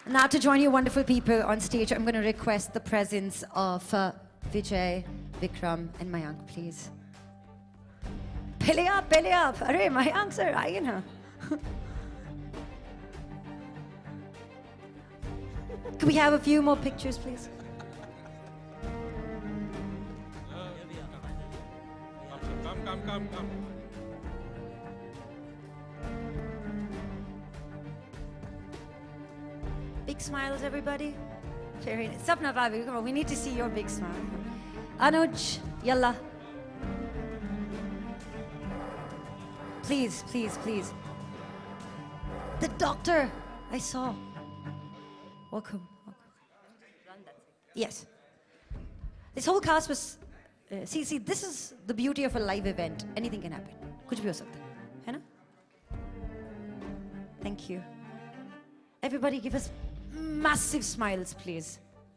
Now to join you wonderful people on stage, I'm going to request the presence of Vijay, Vikram and Mayank, please. Pele up. Arey, Mayank sir, aaiye na. Can we have a few more pictures, please? Come. Big smiles, everybody. Very nice. Sapna Bhabi, come on, we need to see your big smile. Anuj, yalla. Please. The doctor, I saw. Welcome. Yes. This whole cast was... see, this is the beauty of a live event. Anything can happen. Kuch bhi ho sakta hai na? Thank you. Everybody give us massive smiles, please.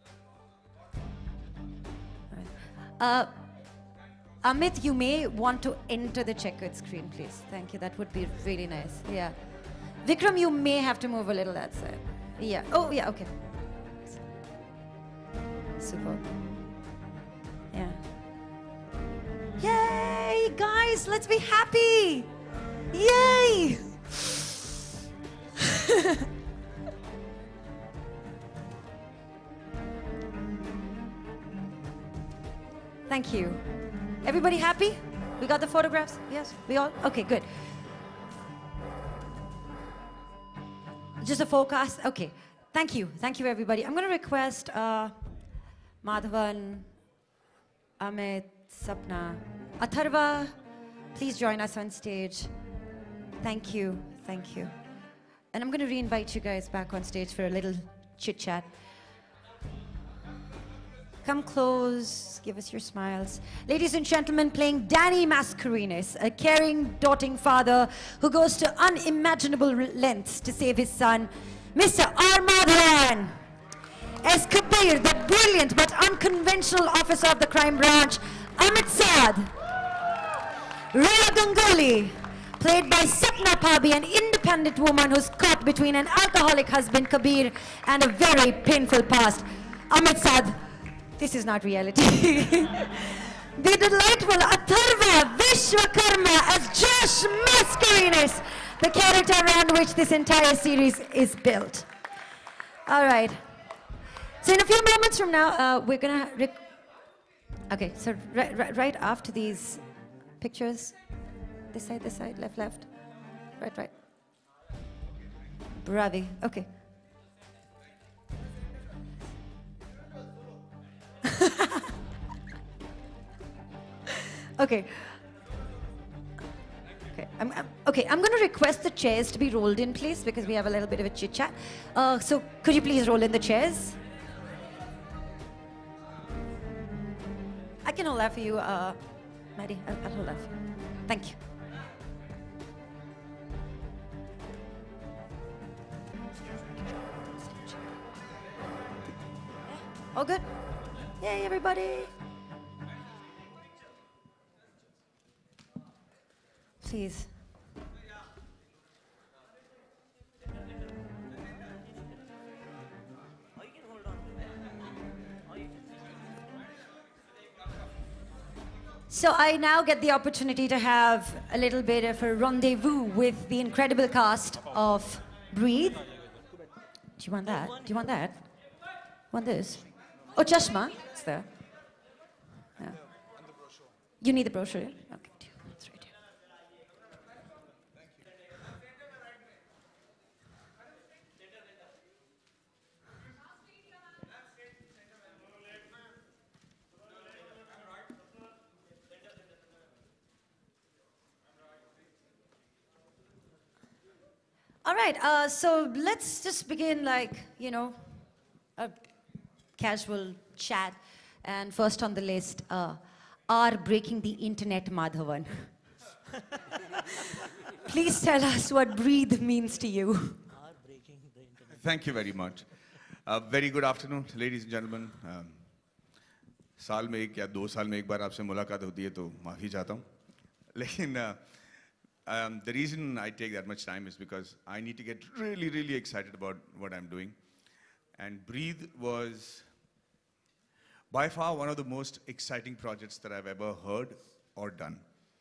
Amit, you may want to enter the checkered screen, please. Thank you. That would be really nice. Yeah. Vikram, you may have to move a little that side. Yeah. Oh, yeah, okay. Super. Yeah. Yay, guys, let's be happy. Yay. Thank you. Everybody happy? We got the photographs? Yes? We all? Okay, good. Just a forecast? Okay. Thank you. Thank you, everybody. I'm going to request Madhavan, Amit, Sapna, Atharva, please join us on stage. Thank you. And I'm going to re-invite you guys back on stage for a little chit-chat. Come close, give us your smiles. Ladies and gentlemen, playing Danny Mascarenas, a caring, doting father who goes to unimaginable lengths to save his son, Mr. R. Madhavan. As Kabir, the brilliant but unconventional officer of the crime branch, Amit Saad. Rhea Ganguly, played by Sapna Bhabi, an independent woman who's caught between an alcoholic husband, Kabir, and a very painful past. Amit Saad. This is not reality. The delightful Atharva Vishwakarma as Josh Mascarenas, the character around which this entire series is built. All right. So in a few moments from now, we're gonna... Okay, so right after these pictures, this side, left, right. Bravi, okay. Okay. I'm going to request the chairs to be rolled in, please, because we have a little bit of a chit-chat. So could you please roll in the chairs? I can hold that for you, Maddie. I'll hold that for you. Thank you. All good? Yay, everybody. Please. So I now get the opportunity to have a little bit of a rendezvous with the incredible cast of Breathe. Do you want that? Do you want that? Want this? Oh, Chashma. It's there. Yeah. You need the brochure, yeah? Okay, it's right here. All right, so let's just begin like, you know, a casual chat. And first on the list, are breaking the internet Madhavan. Please tell us what breathe means to you. Thank you very much. Very good afternoon, ladies and gentlemen. साल में एक या 2 साल में एक बार आपसे मुलाकात होती है तो माफ़ी चाहता हूँ. लेकिन the reason I take that much time is because I need to get really excited about what I'm doing. And Breathe was by far one of the most exciting projects that I've ever heard or done.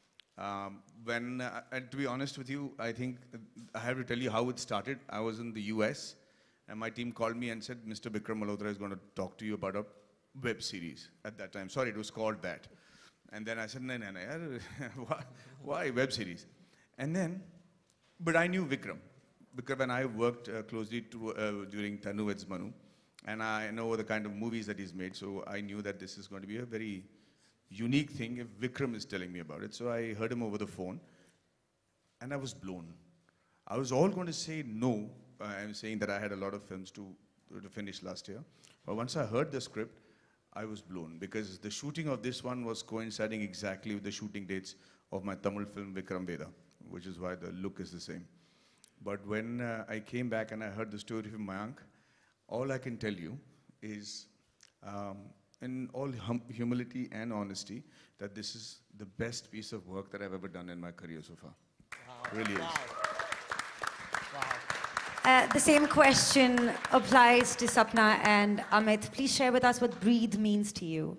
And to be honest with you, I think I have to tell you how it started. I was in the US, and my team called me and said, Mr. Bikram Malhotra is going to talk to you about a web series at that time. Sorry, it was called that. And then I said, no, why web series? And then, but I knew Vikram. Vikram and I worked closely during Tanu Veds Manu, and I know the kind of movies that he's made, so I knew that this is going to be a very unique thing if Vikram is telling me about it. So I heard him over the phone, and I was blown. I was all going to say no. I'm saying that I had a lot of films to finish last year. But once I heard the script, I was blown, because the shooting of this one was coinciding exactly with the shooting dates of my Tamil film Vikram Veda, which is why the look is the same. But when I came back and I heard the story from Mayank, all I can tell you is, in all humility and honesty, that this is the best piece of work that I've ever done in my career so far. Wow. It really is. The same question applies to Sapna and Amit. Please share with us what Breathe means to you.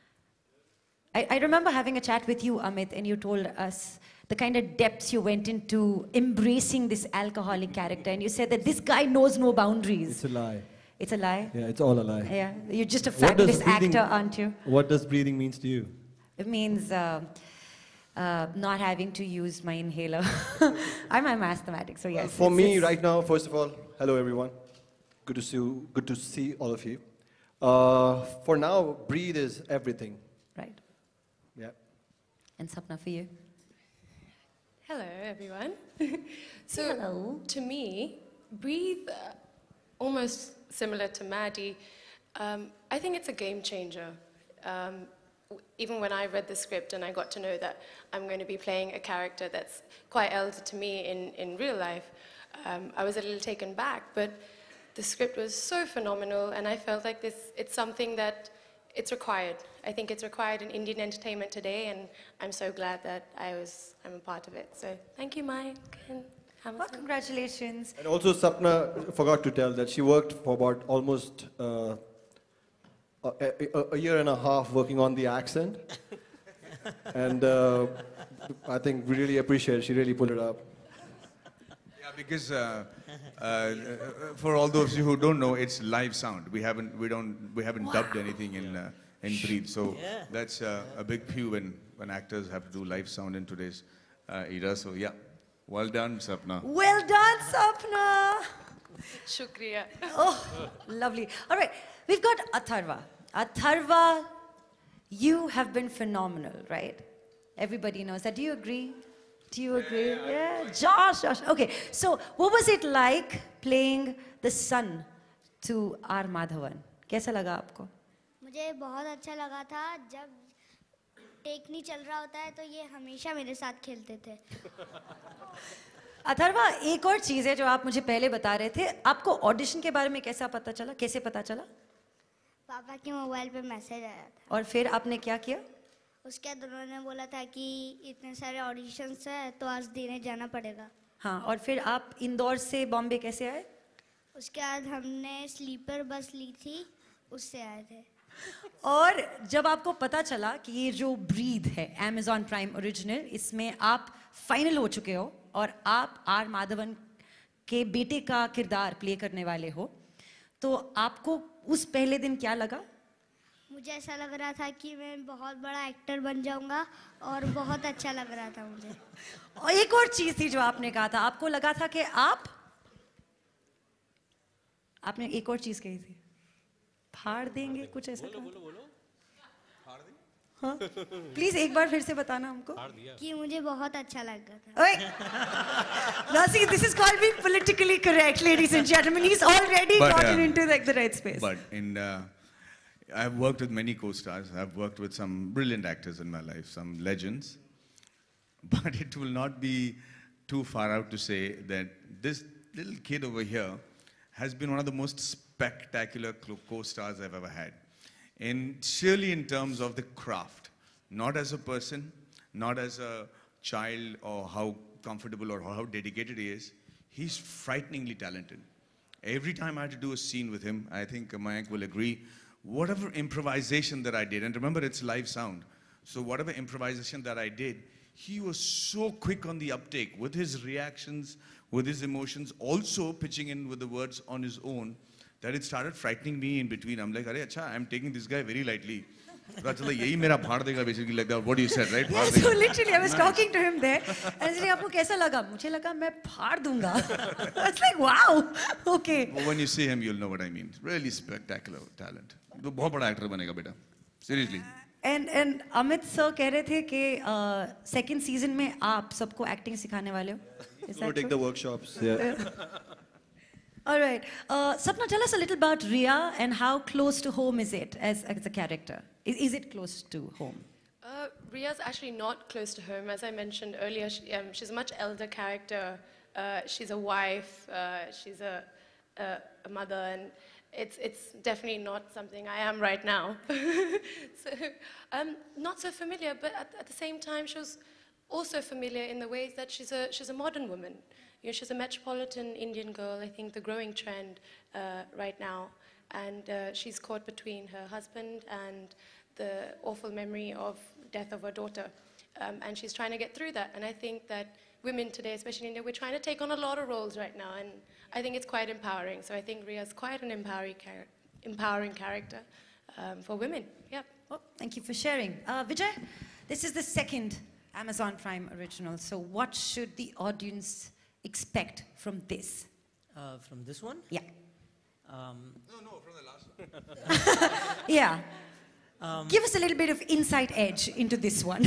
I remember having a chat with you, Amit, and you told us the kind of depths you went into embracing this alcoholic character, and you said that this guy knows no boundaries. It's a lie. It's a lie? Yeah, it's all a lie. Yeah, you're just a fabulous actor, aren't you? What does breathing means to you? It means not having to use my inhaler. I'm a mathematics, so yes. For me, right now, first of all, hello everyone. Good to see all of you. For now, breathe is everything. Right. Yeah. And Sapna, for you? Hello, everyone. Hello. To me, Breathe, almost similar to Maddie, I think it's a game changer. Even when I read the script and I got to know that I'm going to be playing a character that's quite elder to me in real life, I was a little taken back, but the script was so phenomenal, and I felt like it's something that it's required. I think it's required in Indian entertainment today, and I'm so glad that I'm a part of it. So thank you, Mike and Hamilton. Well, congratulations. And also, Sapna forgot to tell that she worked for about almost a year and a half working on the accent. And I think we really appreciate it. She really pulled it up. Yeah, because for all those of you who don't know, it's live sound. We haven't dubbed anything in Breathe. So that's a big pew when actors have to do live sound in today's era. So yeah, well done, Sapna. Well done, Sapna. Shukriya. Oh, lovely. All right, we've got Atharva. Atharva, you have been phenomenal, right? Everybody knows that. Do you agree? Do you agree? Yeah. Josh. Okay, so what was it like playing the son to R. Madhavan? कैसा लगा आपको? मुझे बहुत अच्छा लगा था जब take नहीं चल रहा होता है तो ये हमेशा मेरे साथ खेलते थे. अथर्वा, एक और चीज़ है जो आप मुझे पहले बता रहे थे. आपको ऑडिशन के बारे में कैसे पता चला? पापा के मोबाइल पे मैसेज आया था. और फिर आपने क्या किया? उसके बाद उन्होंने बोला था कि इतने सारे ऑडिशंस हैं तो आज देने जाना पड़ेगा. हाँ, और फिर आप इंदौर से बॉम्बे कैसे आए? उसके बाद हमने स्लीपर बस ली थी, उससे आए थे. और जब आपको पता चला कि ये जो ब्रीद है Amazon प्राइम ओरिजिनल, इसमें आप फाइनल हो चुके हो और आप आर माधवन के बेटे का किरदार प्ले करने वाले हो, तो आपको उस पहले दिन क्या लगा? मुझे ऐसा लग रहा था कि मैं बहुत बड़ा एक्टर बन जाऊंगा और बहुत अच्छा लग रहा था मुझे. और एक और चीज थी जो आपने कहा था, आपको लगा था कि आपने एक और चीज कही थी, फाड़ देंगे, कुछ ऐसा कहा? हाँ, प्लीज एक बार फिर से बताना हमको. कि मुझे बहुत अच्छा लगा था. Now see, this is called being politically correct, ladies and gentlemen. He's already gotten into the right space. But I've worked with many co-stars. I've worked with some brilliant actors in my life, some legends. But it will not be too far out to say that this little kid over here has been one of the most spectacular co-stars I've ever had. Surely in terms of the craft, not as a person, not as a child or how comfortable or how dedicated he is. He's frighteningly talented. Every time I had to do a scene with him, I think Mayank will agree, whatever improvisation that I did, and remember it's live sound, so whatever improvisation that I did, he was so quick on the uptake with his reactions, with his emotions, also pitching in with the words on his own, that it started frightening me in between. I'm like, "Arey, acha, I'm taking this guy very lightly." यही मेरा फाड़ देगा basically, like that. What you said, right? Yeah, so literally, I was talking to him there, and he's like, "आपको कैसा लगा?" मुझे लगा मैं फाड़ दूंगा. I was like, "Wow, okay." But when you see him, you'll know what I mean. Really spectacular talent. तो बहुत बड़ा actor बनेगा बेटा. Seriously. And Amit sir कह रहे थे कि second season में आप सबको acting सिखाने वाले हो. Is Go that take true? the workshops. Yeah. All right. Sapna, tell us a little about Ria and how close to home is it as a character? Is it close to home? Ria's actually not close to home. As I mentioned earlier, she's a much elder character. She's a wife. She's a mother, and it's definitely not something I am right now. So, not so familiar, but at the same time, she was also familiar in the ways that she's a modern woman. You know, she's a metropolitan Indian girl. I think the growing trend right now, and she's caught between her husband and the awful memory of death of her daughter, and she's trying to get through that. And I think that women today, especially in India, we're trying to take on a lot of roles right now, and I think it's quite empowering. So I think Ria's quite an empowering character for women. Yeah. Oh, thank you for sharing. Vijay, this is the second Amazon Prime original. So what should the audience expect from this? From this one? Yeah. No, from the last one. Yeah. Give us a little bit of inside edge into this one.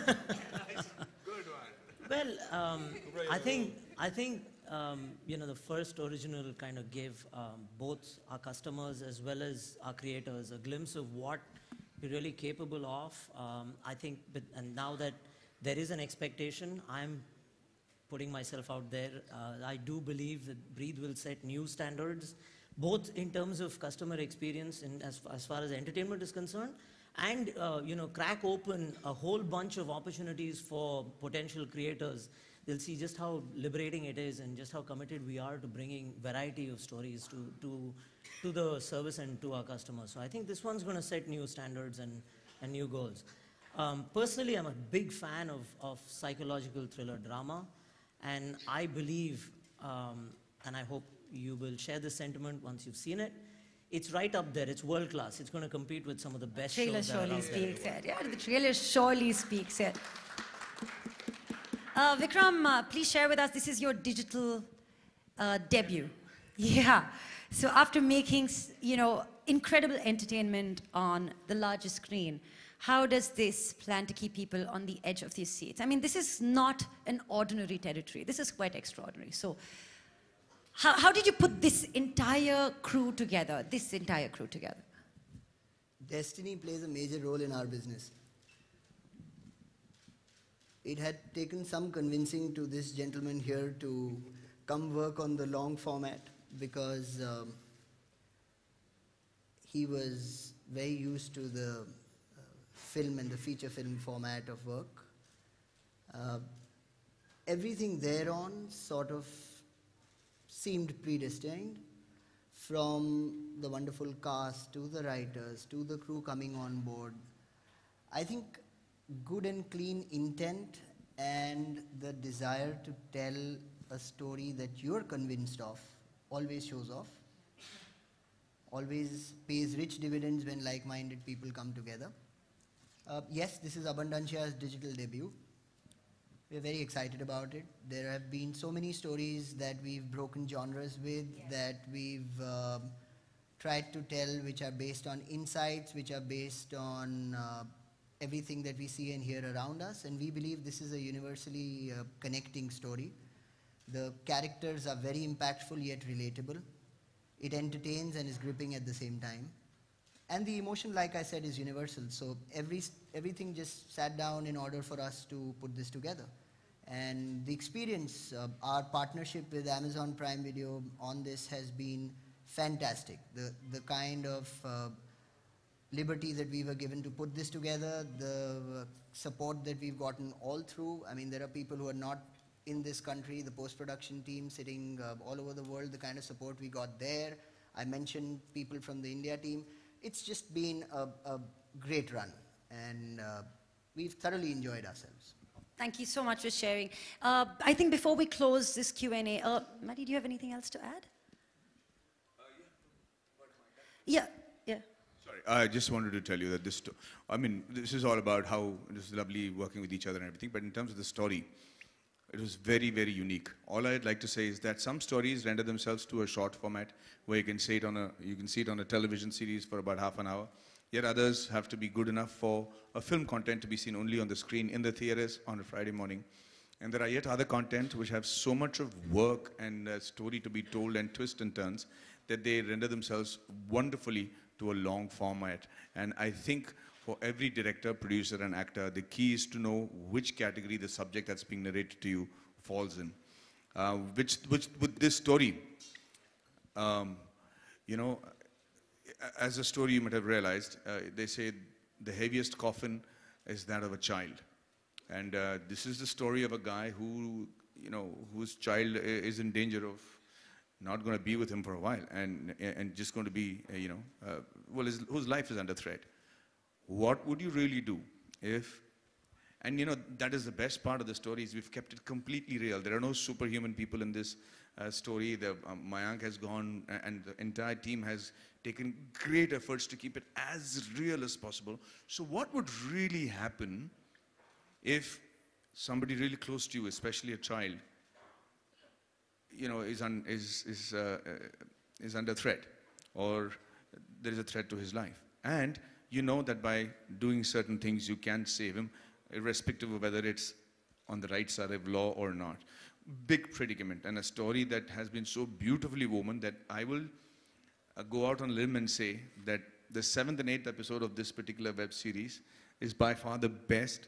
Well, I think you know, the first original kind of gave both our customers as well as our creators a glimpse of what we're really capable of. I think, and now that there is an expectation, I'm putting myself out there. I do believe that Breathe will set new standards, both in terms of customer experience and as far as entertainment is concerned, and you know, crack open a whole bunch of opportunities for potential creators. They'll see just how liberating it is and just how committed we are to bringing variety of stories to the service and to our customers. So I think this one's going to set new standards and new goals. Personally, I'm a big fan of psychological thriller drama. And I believe, and I hope you will share this sentiment once you've seen it, it's right up there. It's world class. It's going to compete with some of the best Trailer shows that are surely out there. speaks it. Yeah, the trailer surely speaks it. Vikram, please share with us, this is your digital debut. Yeah. So after making, you know, incredible entertainment on the largest screen, how does this plan to keep people on the edge of their seats? I mean, this is not an ordinary territory. This is quite extraordinary. So how did you put this entire crew together, Destiny plays a major role in our business. It had taken some convincing to this gentleman here to come work on the long format because he was very used to the film and the feature film format of work. Everything thereon sort of seemed predestined, from the wonderful cast to the writers to the crew coming on board. I think good and clean intent and the desire to tell a story that you're convinced of always shows off, always pays rich dividends when like-minded people come together. Yes, this is Abundancia's digital debut. We're very excited about it. There have been so many stories that we've broken genres with, that we've tried to tell, which are based on insights, which are based on everything that we see and hear around us. And we believe this is a universally connecting story. The characters are very impactful yet relatable. It entertains and is gripping at the same time. And the emotion, like I said, is universal. So everything just sat down in order for us to put this together. And the experience, our partnership with Amazon Prime Video on this has been fantastic. The kind of liberty that we were given to put this together, the support that we've gotten all through. I mean, there are people who are not in this country, the post-production team sitting all over the world, the kind of support we got there. I mentioned people from the India team. It's just been a great run, and we've thoroughly enjoyed ourselves. Thank you so much for sharing. I think before we close this Q&A, Maddie, do you have anything else to add? Yeah. Sorry, I just wanted to tell you that this is all about how it is lovely working with each other and everything, but in terms of the story, it was very, very unique. All I'd like to say is that some stories render themselves to a short format where you can see it on a television series for about half an hour. Yet others have to be good enough for a film content to be seen only on the screen in the theaters on a Friday morning. And there are yet other content which have so much of work and story to be told and twists and turns that they render themselves wonderfully to a long format. And I think for every director, producer and actor, the key is to know which category the subject that's being narrated to you falls in. Which with this story, as a story you might have realized, they say the heaviest coffin is that of a child. And this is the story of a guy who, whose child is in danger of not going to be with him for a while and just going to be, whose life is under threat. What would you really do if, and that is the best part of the story, is we've kept it completely real. There are no superhuman people in this story. Mayank has gone and the entire team has taken great efforts to keep it as real as possible. So what would really happen if somebody really close to you, especially a child, is under threat, or there is a threat to his life, and you know that by doing certain things you can save him, irrespective of whether it's on the right side of law or not. Big predicament, and a story that has been so beautifully woven that I will go out on a limb and say that the 7th and 8th episode of this particular web series is by far the best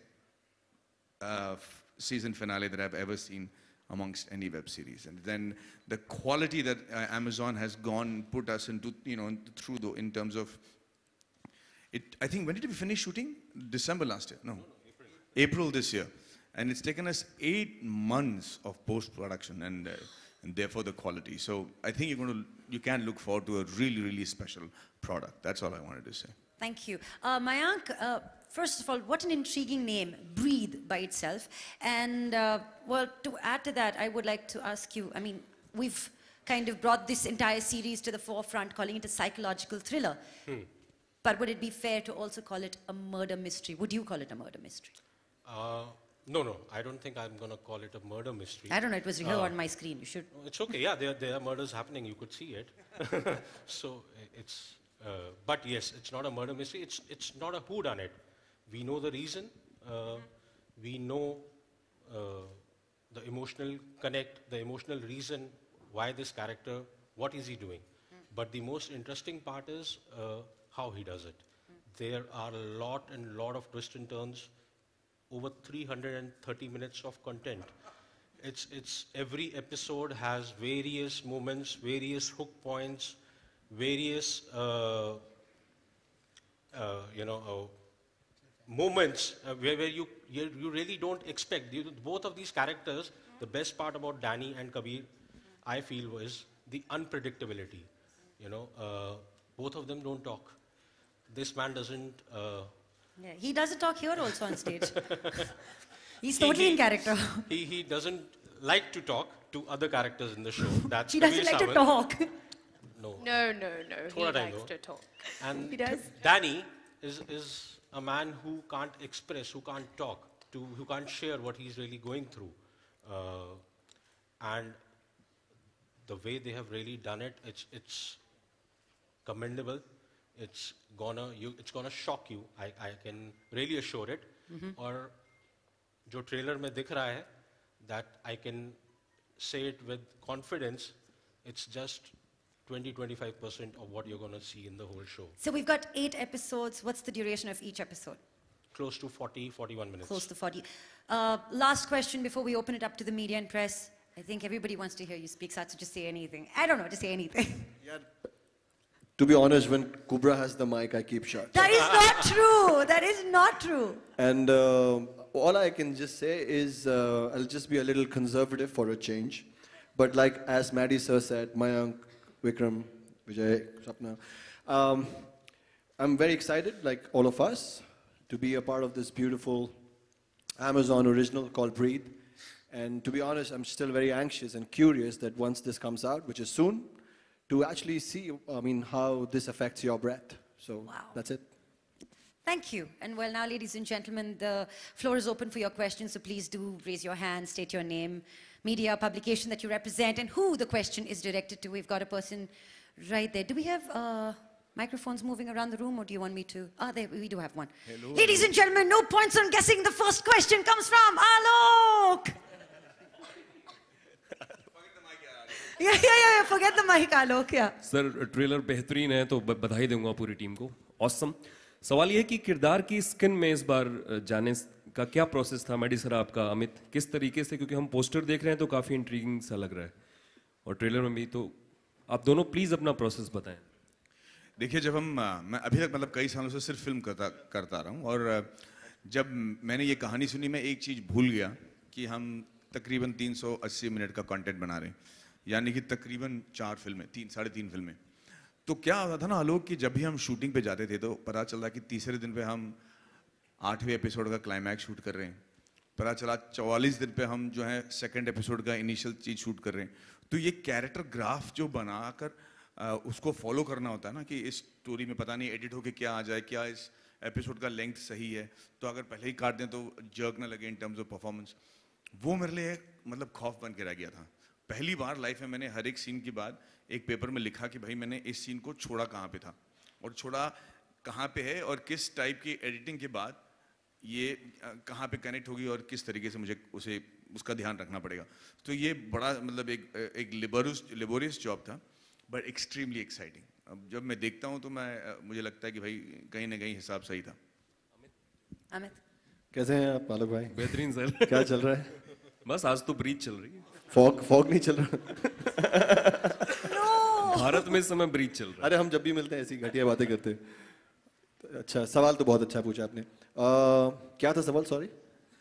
season finale that I've ever seen amongst any web series. And then the quality that Amazon has put us into, in terms of it. I think, when did we finish shooting? December last year? No, April this year. And it's taken us 8 months of post-production and therefore the quality. So I think you can look forward to a really, really special product. That's all I wanted to say. Thank you. Mayank, first of all, what an intriguing name, Breathe, by itself. And, well, to add to that, I would like to ask you, we've kind of brought this entire series to the forefront, calling it a psychological thriller. But would it be fair to also call it a murder mystery? Would you call it a murder mystery? No, I don't think I'm going to call it a murder mystery. I don't know, it was here on my screen. You should... It's okay, yeah, there are murders happening, you could see it. So it's... but yes, it's not a murder mystery. It's not a whodunit. We know the reason. We know the emotional connect, the emotional reason why this character, what is he doing. But the most interesting part is how he does it. There are a lot of twists and turns. Over 330 minutes of content. It's every episode has various moments, various hook points, various moments where you really don't expect. Both of these characters, the best part about Danny and Kabir, I feel, was the unpredictability. Both of them don't talk. This man doesn't. Yeah, he doesn't talk here also on stage. He's totally in character. He doesn't like to talk to other characters in the show. That's he doesn't like to talk. No. No. He likes to talk. And he does. Danny is a man who can't express, who can't talk, who can't share what he's really going through. And the way they have really done it, it's commendable. It's gonna shock you. I can really assure it. Or जो trailer में दिख रहा है, that I can say it with confidence. It's just 20-25% of what you're gonna see in the whole show. So we've got 8 episodes. What's the duration of each episode? Close to 40-41 minutes. Close to 40. Last question before we open it up to the media and press. I think everybody wants to hear you speak, so just say anything. I don't know, just say anything. Yeah. To be honest, when Kubra has the mic, I keep shut. That is not true. That is not true. And all I can just say is I'll just be a little conservative for a change. But like as Maddie sir said, Mayank, Vikram, Vijay, Sapna, I'm very excited, like all of us, to be a part of this beautiful Amazon original called Breathe. And to be honest, I'm still very anxious and curious that once this comes out, which is soon, to actually see, how this affects your breath. So that's it. Thank you. And well, now, ladies and gentlemen, the floor is open for your questions, so please do raise your hand, state your name, media, publication that you represent, and who the question is directed to. We've got a person right there. Do we have microphones moving around the room, or do you want me to? There, we do have one. Hello. Ladies and gentlemen, no points on guessing. The first question comes from Alok. Yeah, forget the mic, Alok, yeah. Sir trailer बेहतरीन है तो बधाई दूंगा पूरी team को. Awesome. सवाल ये है कि किरदार की स्किन में इस बार जाने का क्या प्रोसेस था मैडी सर आपका, अमित, किस तरीके से, क्योंकि हम पोस्टर देख रहे हैं तो काफी इंट्रीगिंग सा लग रहा है और ट्रेलर में भी, तो आप दोनों प्लीज अपना प्रोसेस बताएं. देखिए, जब मैं अभी तक मतलब कई सालों से सिर्फ फिल्म करता रहा हूँ, और जब मैंने ये कहानी सुनी मैं एक चीज़ भूल गया कि हम तकरीबन 380 मिनट का कंटेंट बना रहे हैं, यानी कि तकरीबन 4 फिल्में, 3-3.5 फिल्में. तो क्या होता था ना आलोक, कि जब भी हम शूटिंग पे जाते थे तो पता चल रहा कि तीसरे दिन पे हम 8वें एपिसोड का क्लाइमैक्स शूट कर रहे हैं, पता चला 44 दिन पे हम जो है सेकंड एपिसोड का इनिशियल चीज़ शूट कर रहे हैं. तो ये कैरेक्टर ग्राफ जो बनाकर उसको फॉलो करना होता है ना, कि इस स्टोरी में पता नहीं एडिट होके क्या आ जाए, क्या इस एपिसोड का लेंथ सही है, तो अगर पहले ही काट दें तो जर्क ना लगे इन टर्म्स ऑफ परफॉर्मेंस. वो मेरे लिए मतलब खौफ बन के रह गया था. पहली बार लाइफ में मैंने हर एक सीन के बाद एक पेपर में लिखा कि भाई मैंने इस सीन को छोड़ा कहाँ पे था और छोड़ा कहाँ पे है, और किस टाइप की एडिटिंग के बाद ये कहाँ पे कनेक्ट होगी और किस तरीके से मुझे उसका ध्यान रखना पड़ेगा. तो ये बड़ा मतलब एक लेबोरियस जॉब था, बट एक्सट्रीमली एक्साइटिंग. अब जब मैं देखता हूँ तो मुझे लगता है कि भाई कहीं ना कहीं हिसाब सही था. अमित कैसे हैं आप आलोक भाई? बेहतरीन सर. क्या चल रहा है? बस आज तो ब्रीज चल रही है. फॉग नहीं चल रहा? भारत में इस समय ब्रीज चल रहा है. अरे हम जब भी मिलते हैं ऐसी घटिया बातें करते हैं. अच्छा, सवाल तो बहुत अच्छा पूछा आपने. क्या था सवाल? सॉरी.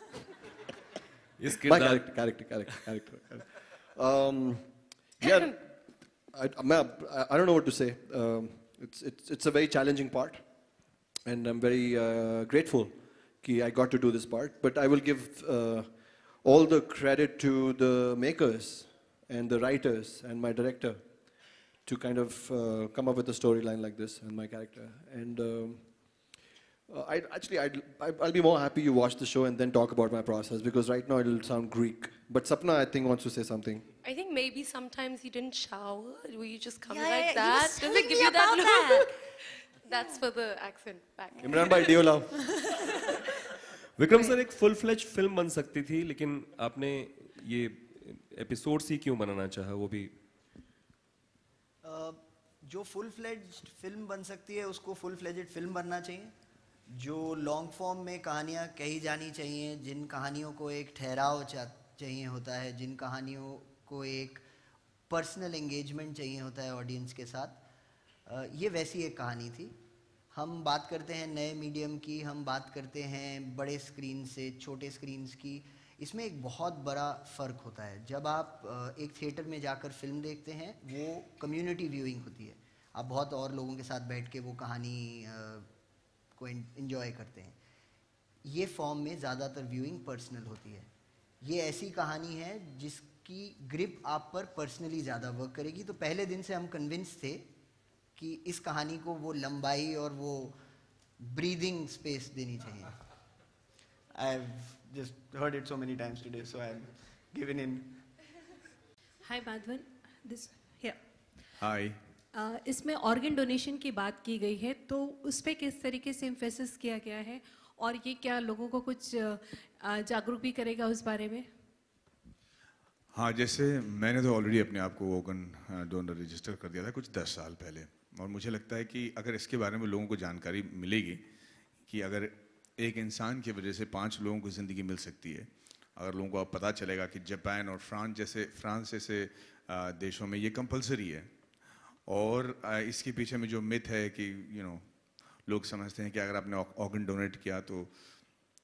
इस किरदार कैरेक्टर. यार, I don't know what to say. It's a very challenging part, and I'm very grateful that I got to do this part. But I will give all the credit to the makers and the writers and my director to kind of come up with a storyline like this and my character. And I'll be more happy you watch the show and then talk about my process, because right now it'll sound Greek. But Sapna, I think, wants to say something. I think maybe sometimes you didn't shower. Will you just come Yeah, like yeah, that? you Does were it give telling you me that about look? that. That's for the accent back. Imran bhai, do you love? Vikram sir, एक full fledge film बन सकती थी, लेकिन आपने ये episode ही क्यों बनाना चाहा? वो भी जो फुल फ्लेज्ड फिल्म बन सकती है उसको फुल फ्लेज्ड फिल्म बनना चाहिए. जो लॉन्ग फॉर्म में कहानियाँ कही जानी चाहिए, जिन कहानियों को एक ठहराव चाहिए होता है, जिन कहानियों को एक पर्सनल एंगेजमेंट चाहिए होता है ऑडियंस के साथ, ये वैसी एक कहानी थी. हम बात करते हैं नए मीडियम की, हम बात करते हैं बड़े स्क्रीन से छोटे स्क्रीन्स की. इसमें एक बहुत बड़ा फ़र्क होता है. जब आप एक थिएटर में जाकर फिल्म देखते हैं, वो कम्युनिटी व्यूइंग होती है. आप बहुत और लोगों के साथ बैठ के वो कहानी को एंजॉय करते हैं. ये फॉर्म में ज़्यादातर व्यूइंग पर्सनल होती है. ये ऐसी कहानी है जिसकी ग्रिप आप पर पर्सनली ज़्यादा वर्क करेगी. तो पहले दिन से हम कन्विंस थे कि इस कहानी को वो लंबाई और वो ब्रीदिंग स्पेस देनी चाहिए. I've just heard it so many times today, so I'm giving in. Hi Madhavan, this here. Hi. इसमें ऑर्गन डोनेशन की बात की गई है, तो उस पर किस तरीके से एम्फेसिस किया गया है, और ये क्या लोगों को कुछ जागरूक भी करेगा उस बारे में? हाँ, जैसे मैंने तो ऑलरेडी अपने आप को ऑर्गन डोनर रजिस्टर कर दिया था कुछ 10 साल पहले, और मुझे लगता है कि अगर इसके बारे में लोगों को जानकारी मिलेगी कि अगर एक इंसान की वजह से 5 लोगों को ज़िंदगी मिल सकती है, अगर लोगों को अब पता चलेगा कि जापान और फ्रांस जैसे देशों में ये कंपलसरी है, और इसके पीछे में जो मिथ है कि लोग समझते हैं कि अगर आपने ऑर्गन डोनेट किया तो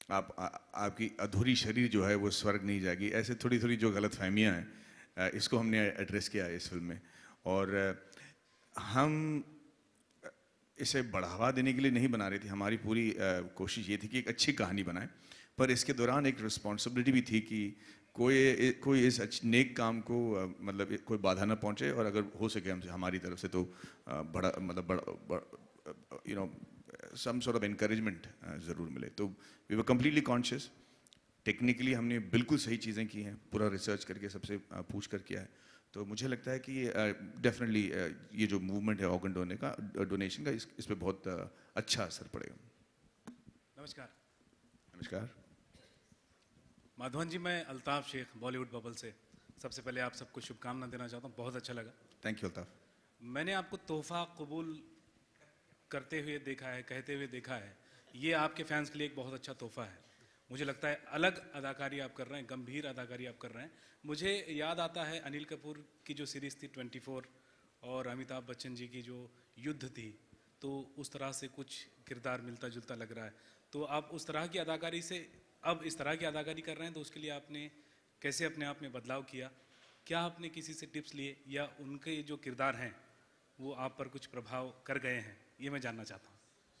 आपकी अधूरी शरीर जो है वो स्वर्ग नहीं जाएगी, ऐसे थोड़ी थोड़ी जो गलत फहमियाँ हैं इसको हमने एड्रेस किया है इस फिल्म में। और हम इसे बढ़ावा देने के लिए नहीं बना रहे थे, हमारी पूरी कोशिश ये थी कि एक अच्छी कहानी बनाए, पर इसके दौरान एक रिस्पॉन्सिबिलिटी भी थी कि कोई इस नेक काम को मतलब कोई बाधा ना पहुंचे, और अगर हो सके हमसे हमारी तरफ से तो बड़ा मतलब you know some sort of encouragement ज़रूर मिले। तो we were completely conscious, technically हमने बिल्कुल सही चीज़ें की हैं, पूरा रिसर्च करके सबसे पूछ कर किया है। तो मुझे लगता है कि डेफिनेटली ये जो मूवमेंट है ऑर्गन डोनेशन का इस पे बहुत अच्छा असर पड़ेगा। नमस्कार। नमस्कार माधवन जी, मैं अल्ताफ शेख बॉलीवुड बबल से सबसे पहले आप सबको शुभकामनाएं देना चाहता हूँ, बहुत अच्छा लगा। Thank you Altaf. मैंने आपको तोहफा कबूल करते हुए देखा है, कहते हुए देखा है, ये आपके फैंस के लिए एक बहुत अच्छा तोहफा है। मुझे लगता है अलग अदाकारी आप कर रहे हैं, गंभीर अदाकारी आप कर रहे हैं। मुझे याद आता है अनिल कपूर की जो सीरीज़ थी 24 और अमिताभ बच्चन जी की जो युद्ध थी, तो उस तरह से कुछ किरदार मिलता जुलता लग रहा है। तो आप उस तरह की अदाकारी से अब इस तरह की अदाकारी कर रहे हैं, तो उसके लिए आपने कैसे अपने आप में बदलाव किया? क्या आपने किसी से टिप्स लिए या उनके जो किरदार हैं वो आप पर कुछ प्रभाव कर गए हैं, ये मैं जानना चाहता हूँ।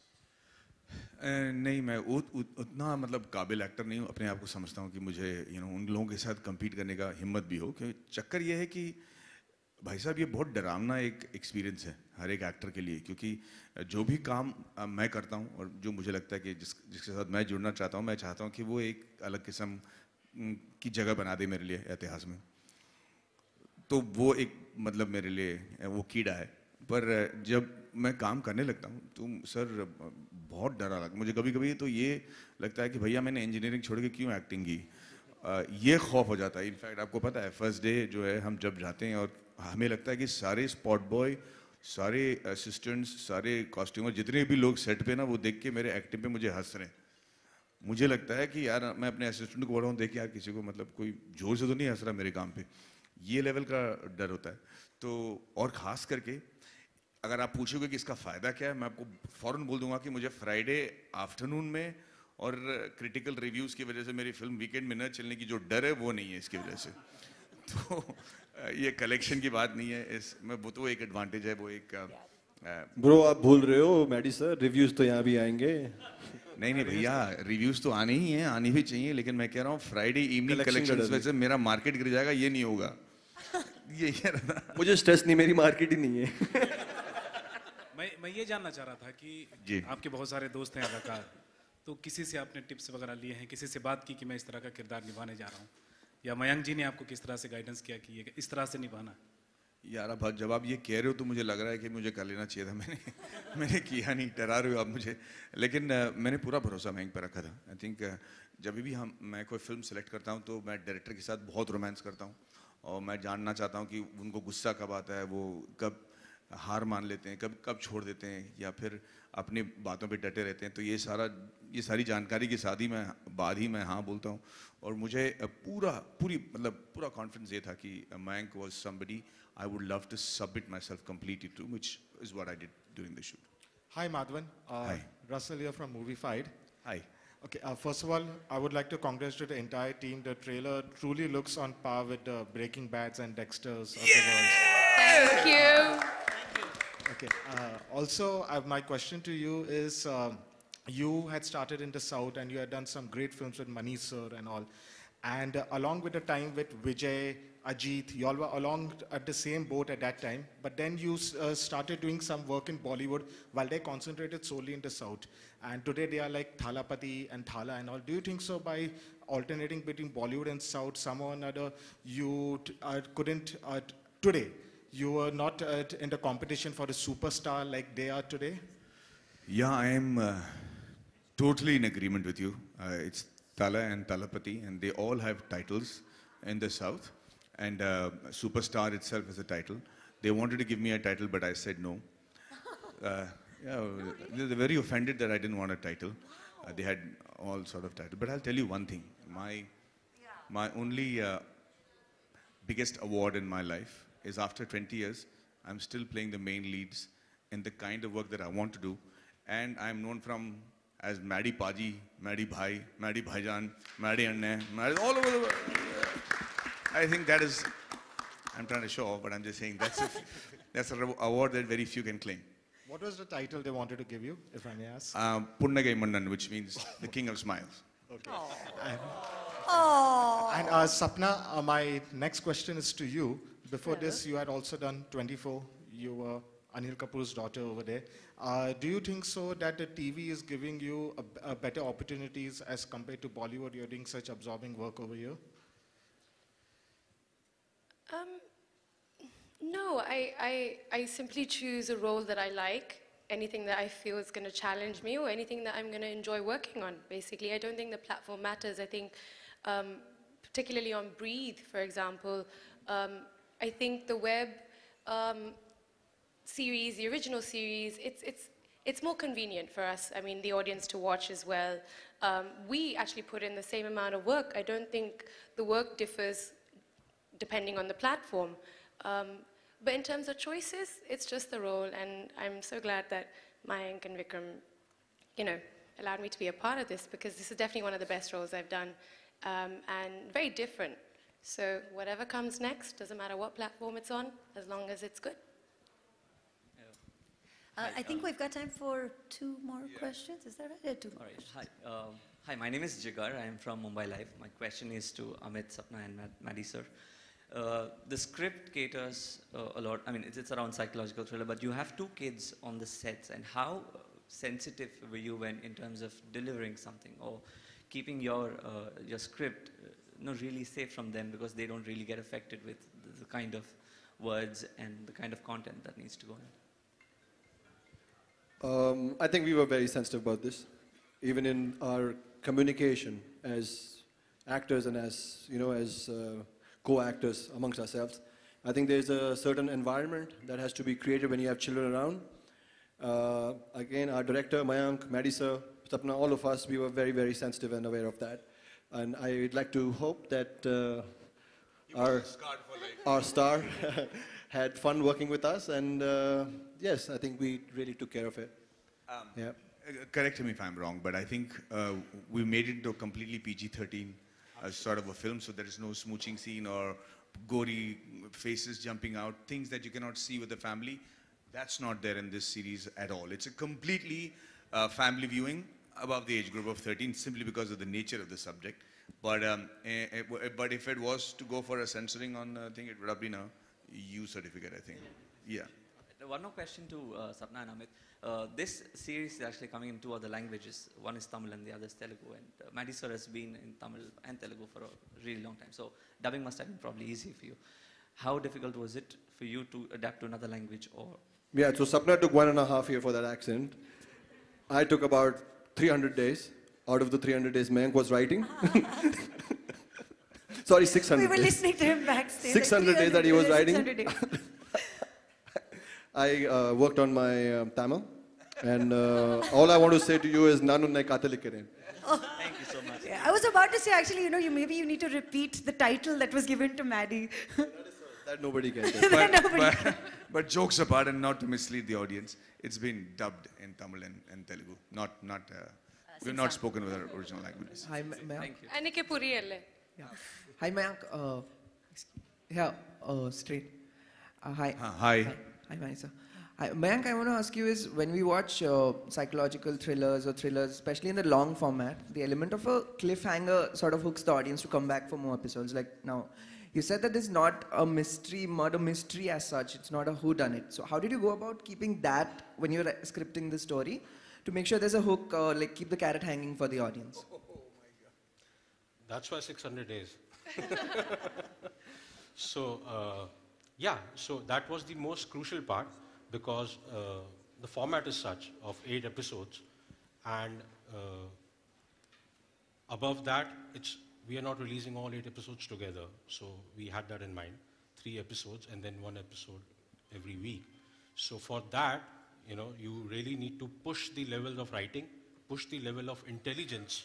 नहीं, मैं उतना मतलब काबिल एक्टर नहीं हूँ, अपने आप को समझता हूँ कि मुझे उन लोगों के साथ compete करने का हिम्मत भी हो। क्योंकि चक्कर ये है कि भाई साहब ये बहुत डरावना एक एक्सपीरियंस है हर एक एक्टर के लिए, क्योंकि जो भी काम मैं करता हूँ और जो मुझे लगता है कि जिसके साथ मैं जुड़ना चाहता हूँ, मैं चाहता हूँ कि वो एक अलग किस्म की जगह बना दे मेरे लिए इतिहास में। तो वो एक मतलब मेरे लिए वो कीड़ा है। पर जब मैं काम करने लगता हूँ तो सर बहुत डरा लगता मुझे। कभी कभी तो ये लगता है कि भैया मैंने इंजीनियरिंग छोड़ के क्यों एक्टिंग की, ये खौफ हो जाता है। इनफैक्ट आपको पता है फर्स्ट डे जो है हम जब जाते हैं और हमें लगता है कि सारे स्पॉट बॉय, सारे असिस्टेंट्स, सारे कॉस्ट्यूमर, जितने भी लोग सेट पे ना, वो देख के मेरे एक्टिंग पे मुझे हंस रहे हैं। मुझे लगता है कि यार मैं अपने असिस्टेंट को बोल रहा हूँ, देख यार किसी को मतलब कोई जोर से तो नहीं हंस रहा मेरे काम पे। ये लेवल का डर होता है। तो और ख़ास करके अगर आप पूछोगे कि इसका फ़ायदा क्या है, मैं आपको फ़ौरन बोल दूंगा कि मुझे फ्राइडे आफ्टरनून में और क्रिटिकल रिव्यूज़ की वजह से मेरी फिल्म वीकेंड में न चलने की जो डर है वो नहीं है इसकी वजह से। तो ये कलेक्शन की बात नहीं है, इसमें वो तो एक एडवांटेज है, वो एक ब्रो आप भूल रहे हो मैडी सर, रिव्यूज़ तो यहाँ भी आएंगे। नहीं भैया, रिव्यूज़ तो आने ही हैं, आनी भी चाहिए, लेकिन मैं कह रहा हूँ फ्राइडे इवनिंग कलेक्शन वजह से मेरा मार्केट गिर जाएगा, ये नहीं होगा। ये मुझे स्ट्रेस नहीं, मेरी मार्केट ही नहीं है। मैं ये जानना चाह रहा था कि आपके बहुत सारे दोस्त हैं अदाकार, तो किसी से आपने टिप्स वगैरह लिए हैं, किसी से बात की कि मैं इस तरह का किरदार निभाने जा रहा हूँ, या मयंक जी ने आपको किस तरह से गाइडेंस किया कि ये इस तरह से निभाना? यार अब जब आप ये कह रहे हो तो मुझे लग रहा है कि मुझे कर लेना चाहिए था। मैंने किया नहीं, डरा रहे हो आप मुझे, लेकिन मैंने पूरा भरोसा मयंक पर रखा था। आई थिंक जब भी मैं कोई फिल्म सेलेक्ट करता हूँ तो मैं डायरेक्टर के साथ बहुत रोमांस करता हूँ, और मैं जानना चाहता हूँ कि उनको गुस्सा कब आता है, वो कब हार मान लेते हैं, कब छोड़ देते हैं, या फिर अपनी बातों पे डटे रहते हैं। तो ये सारी जानकारी के साथ ही मैं हाँ बोलता हूँ। और मुझे पूरा कॉन्फिडेंस ये था कि Mayank was somebody I would love to submit myself completely to, which is what I did during the shoot. Hi Madhavan. Hi. Russell here from Movified. Hi. Okay, first of all, I would like to congratulate the entire team. The trailer truly looks on par with the Breaking Bads and Dexters of the world. Thank you. Okay. Also, my question to you is, you had started in the South and you had done some great films with Manish sir and all. And along with the time with Vijay, Ajit, you all were along at the same boat at that time. But then you started doing some work in Bollywood while they concentrated solely in the South. And today they are like Thalapati and Thala and all. Do you think so by alternating between Bollywood and South, somehow or another, you couldn't, today, you were not in the competition for a superstar like they are today? Yeah, I am totally in agreement with you. It's Thala and Talapati, and they all have titles in the South. And Superstar itself is a title. They wanted to give me a title, but I said no. Yeah, they were very offended that I didn't want a title. They had all sort of titles. But I'll tell you one thing. My only biggest award in my life is after 20 years, I'm still playing the main leads in the kind of work that I want to do. And I'm known from as Maddie Paji, Maddie Bhai, Maddie Bhaijan, Maddie Anne, Maddie all over the world. I think that is, I'm trying to show off, but I'm just saying that's an award that very few can claim. What was the title they wanted to give you, if I may ask? Punnagai Mandan, which means the King of Smiles. Okay. Oh. And Sapna, my next question is to you. Before this, you had also done 24. You were Anil Kapoor's daughter over there. Do you think so that the TV is giving you a better opportunities as compared to Bollywood? You're doing such absorbing work over here. No, I simply choose a role that I like, anything that I feel is going to challenge me or anything that I'm going to enjoy working on, basically. I don't think the platform matters. I think, particularly on Breathe, for example, I think the web series, the original series, it's more convenient for us, I mean, the audience to watch as well. We actually put in the same amount of work. I don't think the work differs depending on the platform. But in terms of choices, it's just the role, and I'm so glad that Mayank and Vikram, allowed me to be a part of this, because this is definitely one of the best roles I've done, and very different. So whatever comes next, doesn't matter what platform it's on, as long as it's good. I think we've got time for 2 more questions. Is that right? Yeah, 2 more. All right. Hi. Hi, my name is Jigar. I am from Mumbai Live. My question is to Amit, Sapna, and Maddie, sir. The script caters a lot. I mean, it's around psychological thriller, but you have 2 kids on the sets. And how sensitive were you when, in terms of delivering something or keeping your script really safe from them, because they don't really get affected with the kind of words and the kind of content that needs to go in? I think we were very sensitive about this, even in our communication as actors and as co-actors amongst ourselves. I think there's a certain environment that has to be created when you have children around. Again, our director, Mayank, Maddie sir, Sapna, all of us, we were very, very sensitive and aware of that. And I'd like to hope that our star had fun working with us, and yes, I think we really took care of it. Yeah. Correct me if I'm wrong, but I think we made it into a completely PG-13 sort of a film, so there is no smooching scene or gory faces jumping out, things that you cannot see with the family. That's not there in this series at all. It's a completely family viewing above the age group of 13, simply because of the nature of the subject. But if it was to go for a censoring on thing, it would have been a U certificate, I think. Yeah. One more question to Sapna and Amit. This series is actually coming in 2 other languages. One is Tamil and the other is Telugu. And Maddie sir has been in Tamil and Telugu for a really long time. So dubbing must have been probably easy for you. How difficult was it for you to adapt to another language? Or Yeah, so Sapna took 1.5 years for that accent. I took about 300 days. Out of the 300 days, Mayank was writing. Sorry, 600 We were days. listening to him backstage. 600 days that he was writing. 600 days. I worked on my Tamil, and all I want to say to you is Nanu Nai Kathalikaren. Thank you so much. Yeah, I was about to say, actually, maybe you need to repeat the title that was given to Maddie. That nobody can do. But jokes apart, and not to mislead the audience, it's been dubbed in Tamil and Telugu. We've not spoken with our original languages. Hi, Mayank. Thank you. Anike Puriyelle. Yeah. Hi, Mayank. Straight. Hi. Hi. Hi, Mayank. Mayank, I want to ask you is, when we watch psychological thrillers or thrillers, especially in the long format, the element of a cliffhanger sort of hooks the audience to come back for more episodes. Like now, you said that it's not a murder mystery as such. It's not a whodunit. So how did you go about keeping that when you're scripting the story to make sure there's a hook, like keep the carrot hanging for the audience? That's why 600 days. So, so that was the most crucial part, because the format is such of 8 episodes, and above that, we are not releasing all 8 episodes together. So we had that in mind, 3 episodes and then 1 episode every week. So for that, you really need to push the level of writing, push the level of intelligence.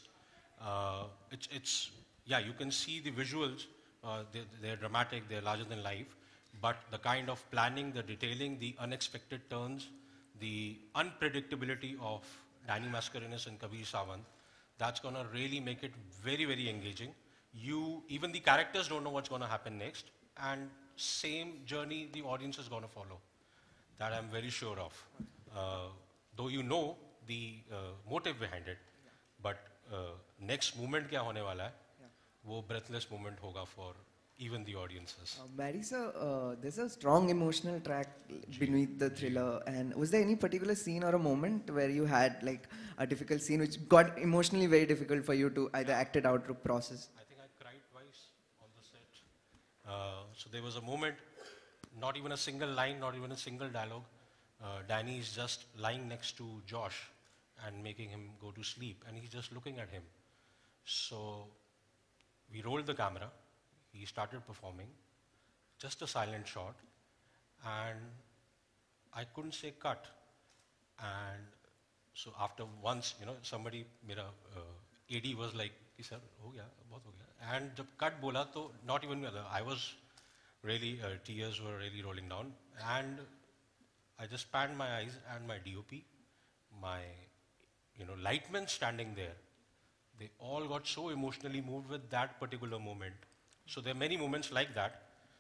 You can see the visuals, they're dramatic, they're larger than life, but the kind of planning, the detailing, the unexpected turns, the unpredictability of Danny Mascarenhas and Kabir Sawant, that's going to really make it very, very engaging. Even the characters don't know what's going to happen next, and same journey the audience is going to follow. That I'm very sure of. Though you know the motive behind it, but next moment क्या होने वाला है, वो breathless moment होगा for even the audiences. Maddie sir, there's a strong emotional track beneath the thriller, and was there any particular scene or a moment where you had like a difficult scene which got emotionally very difficult for you to either act it out or process? I think I cried twice on the set. So there was a moment, not even a single line, not even a single dialogue. Danny is just lying next to Josh and making him go to sleep, and he's just looking at him. So we rolled the camera. He started performing, just a silent shot, and I couldn't say cut. And so after once, somebody, mera AD was like, "Sir, ho gaya, bahut ho gaya." And jab cut bola, to not even I was really, tears were really rolling down, and I just panned my eyes, and my DOP, my lightmen standing there, they all got so emotionally moved with that particular moment. So there are many moments like that.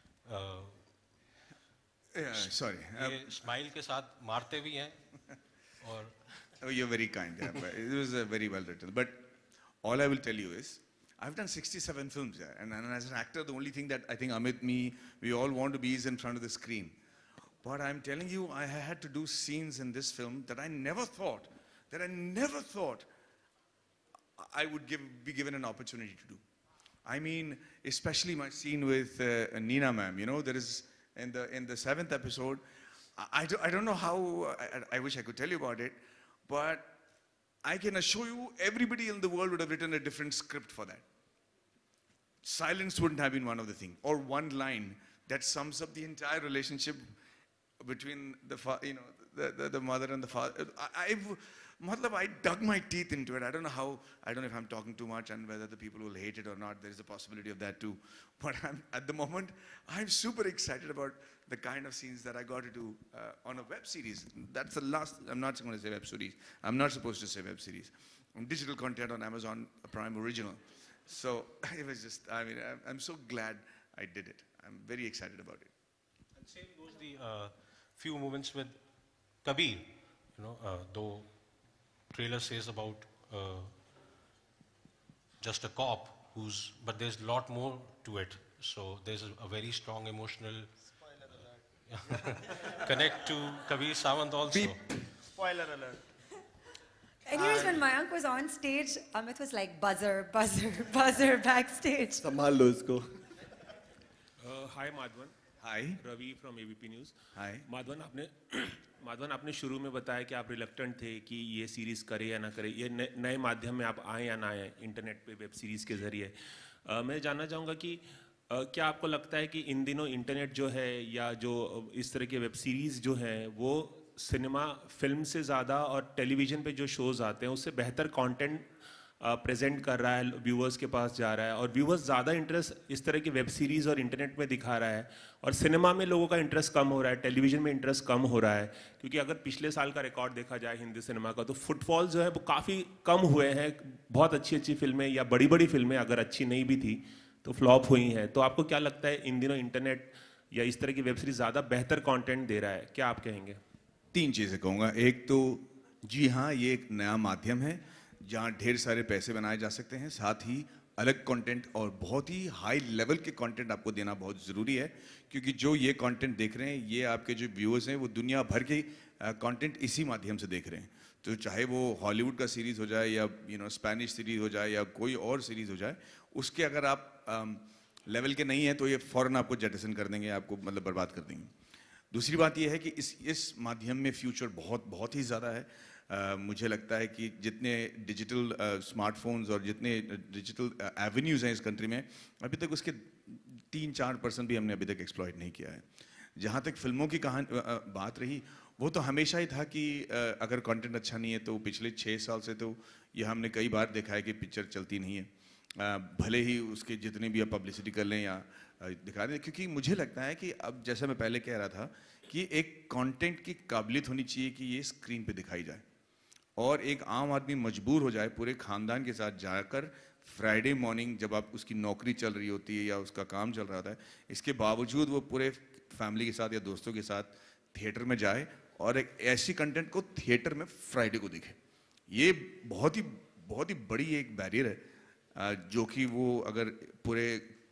Sorry. ये smile के साथ मारते भी हैं और. Oh, you're very kind. Yeah, but it was very well written. But all I will tell you is, I've done 67 films there, and as an actor, the only thing that I think Amit, we all want to be is in front of the screen. But I'm telling you, I had to do scenes in this film that I never thought I would be given an opportunity to do. I mean, especially my scene with Nina ma'am. There is in the 7th episode. I don't know how. I wish I could tell you about it, but I can assure you, everybody in the world would have written a different script for that. Silence wouldn't have been one of the things, or one line that sums up the entire relationship between the mother and the father. I dug my teeth into it. I don't know if I'm talking too much and whether the people will hate it or not. There is a possibility of that too. But at the moment, I'm super excited about the kind of scenes that I got to do on a web series. That's the last, I'm not going to say web series. I'm not supposed to say web series. Digital content on Amazon Prime Original. So it was just, I'm so glad I did it. I'm very excited about it. And same goes the few moments with Kabir, though trailer says about just a cop but there's a lot more to it. So there's a very strong emotional connect to Kabir Sawant also. Beep. Spoiler alert. Anyways, when Mayank was on stage, Amit was like buzzer, buzzer, buzzer backstage. Sambhal lo isko. Hi Madhvan. Hi. Ravi from ABP News. Hi. Madhavan आपने शुरू में बताया कि आप reluctant थे कि ये series करे या ना करे, ये नए माध्यम में आप आए या ना आए इंटरनेट पे वेब सीरीज के जरिए। मैं जानना चाहूँगा कि क्या आपको लगता है कि इन दिनों इंटरनेट जो है या जो इस तरह के वेब सीरीज जो हैं वो सिनेमा फिल्म से ज़्यादा और टेलीविज़न पे जो शोज़ आते हैं उससे बेहतर कंटेंट प्रेजेंट कर रहा है, व्यूअर्स के पास जा रहा है, और व्यूअर्स ज़्यादा इंटरेस्ट इस तरह की वेब सीरीज़ और इंटरनेट में दिखा रहा है, और सिनेमा में लोगों का इंटरेस्ट कम हो रहा है, टेलीविज़न में इंटरेस्ट कम हो रहा है? क्योंकि अगर पिछले साल का रिकॉर्ड देखा जाए हिंदी सिनेमा का, तो फुटफॉल जो है वो काफ़ी कम हुए हैं। बहुत अच्छी अच्छी फिल्में या बड़ी बड़ी फिल्में अगर अच्छी नहीं भी थी तो फ्लॉप हुई हैं। तो आपको क्या लगता है इन दिनों इंटरनेट या इस तरह की वेब सीरीज ज़्यादा बेहतर कॉन्टेंट दे रहा है? क्या आप कहेंगे? 3 चीज़ें कहूँगा। एक तो जी हाँ, ये एक नया माध्यम है जहाँ ढेर सारे पैसे बनाए जा सकते हैं, साथ ही अलग कंटेंट और बहुत ही हाई लेवल के कंटेंट आपको देना बहुत ज़रूरी है, क्योंकि जो ये कंटेंट देख रहे हैं, ये आपके जो व्यूअर्स हैं वो दुनिया भर के कंटेंट इसी माध्यम से देख रहे हैं। तो चाहे वो हॉलीवुड का सीरीज़ हो जाए या स्पेनिश सीरीज़ हो जाए या कोई और सीरीज़ हो जाए, उसके अगर आप लेवल के नहीं हैं तो ये फ़ौरन आपको जेटसन कर देंगे, आपको मतलब बर्बाद कर देंगे। दूसरी बात ये है कि इस माध्यम में फ्यूचर बहुत ही ज़्यादा है। मुझे लगता है कि जितने डिजिटल स्मार्टफोन्स और जितने डिजिटल एवेन्यूज़ हैं इस कंट्री में, अभी तक उसके 3-4% भी हमने अभी तक एक्सप्लॉइट नहीं किया है। जहाँ तक फिल्मों की बात रही, वो तो हमेशा ही था कि अगर कंटेंट अच्छा नहीं है तो पिछले 6 साल से तो ये हमने कई बार देखा है कि पिक्चर चलती नहीं है, भले ही उसके जितने भी आप पब्लिसिटी कर लें या दिखा दें। क्योंकि मुझे लगता है कि अब जैसा मैं पहले कह रहा था कि एक कंटेंट की काबिलियत होनी चाहिए कि ये स्क्रीन पे दिखाई जाए। और एक आम आदमी मजबूर हो जाए पूरे खानदान के साथ जाकर फ्राइडे मॉर्निंग जब आप उसकी नौकरी चल रही होती है या उसका काम चल रहा होता है, इसके बावजूद वो पूरे फैमिली के साथ या दोस्तों के साथ थिएटर में जाए और एक ऐसी कंटेंट को थिएटर में फ्राइडे को देखे। ये बहुत ही बड़ी एक बैरियर है जो कि वो अगर पूरे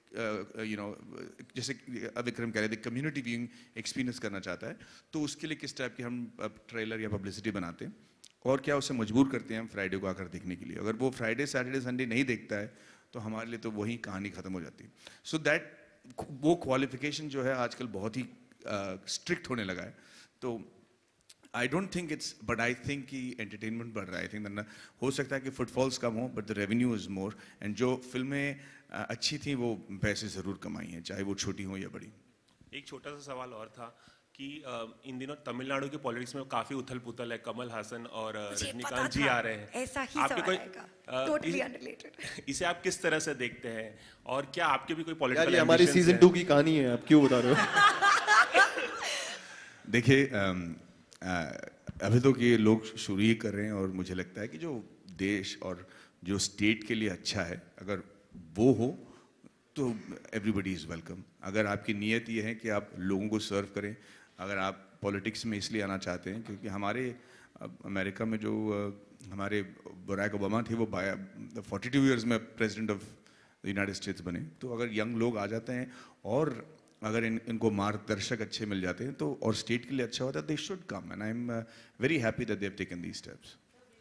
जैसे विक्रम कह रहे थे कम्युनिटी व्यूइंग एक्सपीरियंस करना चाहता है, तो उसके लिए किस टाइप की हम ट्रेलर या पब्लिसिटी बनाते हैं और क्या उसे मजबूर करते हैं हम फ्राइडे को आकर देखने के लिए। अगर वो फ्राइडे सैटरडे संडे नहीं देखता है तो हमारे लिए तो वही कहानी ख़त्म हो जाती है। सो दैट वो क्वालिफिकेशन जो है आजकल बहुत ही स्ट्रिक्ट होने लगा है। तो I don't think it's, but I think कि एंटरटेनमेंट बढ़ रहा है। आई थिंक हो सकता है कि फुटफॉल्स कम हो but the revenue is more, and जो फिल्में अच्छी थी वो पैसे ज़रूर कमाई हैं, चाहे वो छोटी हो या बड़ी। एक छोटा सा सवाल और था कि इन दिनों तमिलनाडु की पॉलिटिक्स में काफ़ी उथल पुथल है, कमल हासन और रजनीकांत जी आ रहे हैं, ऐसा ही आपके कोई totally unrelated. इसे आप किस तरह से देखते हैं और क्या आपके भी कोई यार पॉलिटिकल ये हमारी सीजन 2 की कहानी है, आप क्यों बता रहे हो? देखिए अभी तो ये लोग शुरू ही कर रहे हैं और मुझे लगता है कि जो देश और जो स्टेट के लिए अच्छा है अगर वो हो तो एवरीबडी इज़ वेलकम। अगर आपकी नीयत ये है कि आप लोगों को सर्व करें, अगर आप पॉलिटिक्स में इसलिए आना चाहते हैं क्योंकि हमारे अमेरिका में जो हमारे बराक ओबामा थे वो 42 ईयर्स में president of the United States बने, तो अगर यंग लोग आ जाते हैं और अगर इनको मार्गदर्शक अच्छे मिल जाते हैं तो और स्टेट के लिए अच्छा होता है, they should come and I am very happy that they have taken these steps.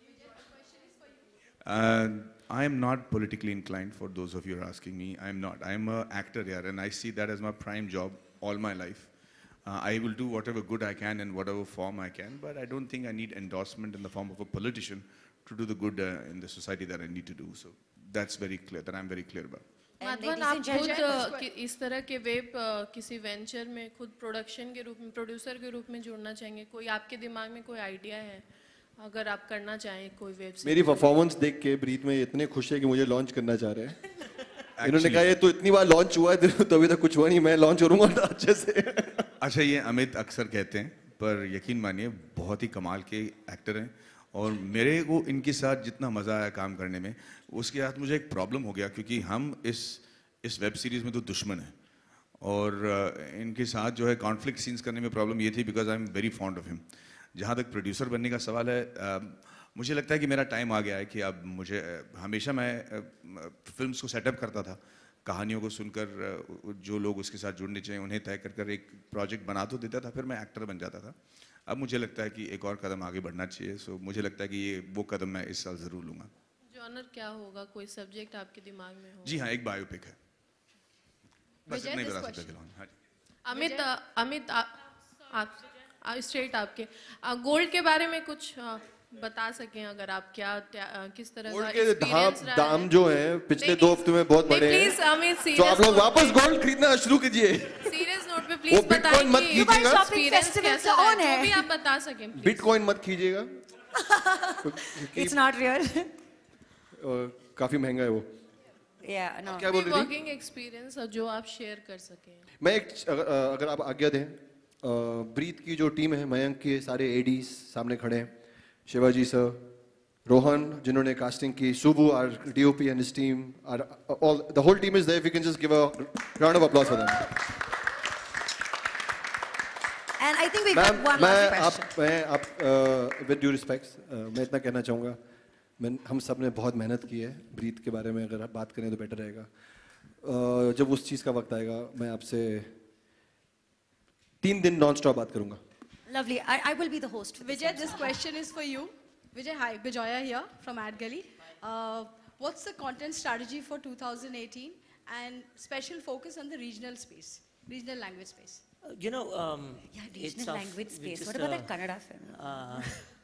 I am not politically inclined for those of you who are asking me. I am not. I am an actor here and I see that as my prime job all my life. I will do whatever good I can in whatever form I can, but I don't think I need endorsement in the form of a politician to do the good in the society that I need to do. So that's very clear, that I am very clear about. Madhavan, आप खुद इस तरह के web किसी venture में खुद production के रूप में, प्रोड्यूसर के रूप में जुड़ना चाहेंगे? कोई आपके दिमाग में कोई आइडिया है अगर आप करना चाहें कोई वेब सीरीज? मेरी परफॉर्मेंस देख के ब्रीथ में इतने खुश है कि मुझे लॉन्च करना चाह रहे हैं। इन्होंने कहा ये तो इतनी बार लॉन्च हुआ है तो अभी तक कुछ हुआ नहीं, मैं लॉन्च करूंगा अच्छे से। अच्छा, ये अमित अक्सर कहते हैं पर यकीन मानिए बहुत ही कमाल के एक्टर हैं और मेरे को इनके साथ जितना मज़ा आया काम करने में, उसके साथ मुझे एक प्रॉब्लम हो गया क्योंकि हम इस वेब सीरीज़ में तो दुश्मन हैं और इनके साथ जो है कॉन्फ्लिक्ट सीन्स करने में प्रॉब्लम ये थी because I am very fond of him. जहाँ तक प्रोड्यूसर बनने का सवाल है, मुझे लगता है कि मेरा टाइम आ गया है कि अब मुझे हमेशा मैं फिल्म्स को सेटअप करता था, कहानियों को सुनकर जो लोग उसके साथ जुड़ने चाहिए उन्हें तय कर एक प्रोजेक्ट बना तो देता था, फिर मैं एक्टर बन जाता था। अब मुझे लगता है कि एक और कदम आगे बढ़ना चाहिए, सो मुझे लगता है कि ये वो कदम मैं इस साल ज़रूर लूँगा। जॉनर क्या होगा? कोई सब्जेक्ट आपके दिमाग में हो? जी हाँ, एक बायोपिक है, बस इतना ही बता सकता फिलहाल। अमित आप स्ट्रेट आपके गोल्ड के बारे में कुछ बता सकें अगर आप किस तरह गोल्ड के दाम जो हैं पिछले 2 हफ्ते में बहुत बढ़े हैं, प्लीज अमित तो आप लोग वापस गोल्ड खरीदना शुरू कीजिए। सीरियस नोट पे प्लीज बताइए मत कीजिएगा, एक्सपीरियंस कैसा है जो भी आप बता सकें। बिटकॉइन मत कीजिएगा, इट्स नॉट रियल, काफी महंगा है वो। no. क्या बोल रही थी? वर्किंग एक्सपीरियंस जो आप शेयर कर सकें। मैं अगर आप आज्ञा दें, ब्रीथ की जो टीम है, मयंक के सारे एडीज सामने खड़े हैं, शिवाजी सर, रोहन जिन्होंने कास्टिंग की, Subu our DOP and his team, all the whole team is there. If you can just give a round of applause for them. And I think we got one last question. With due respects, मैं इतना कहना चाहूँगा, हम सब ने बहुत मेहनत की है। ब्रीथ के बारे में अगर आप बात करें तो बेटर रहेगा। जब उस चीज़ का वक्त आएगा मैं आपसे 3 दिन नॉन स्टॉप बात करूँगा। Lovely. I will be the host. Vijay, this question is for you. Vijay, hi. Bijoya here from Ad Gully. What's the content strategy for 2018 and special focus on the regional space, regional language space? Regional language space. What about that Kannada film?